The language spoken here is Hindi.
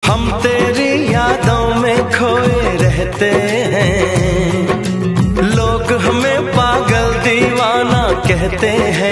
हम तेरी यादों में खोए रहते हैं, लोग हमें पागल दीवाना कहते हैं।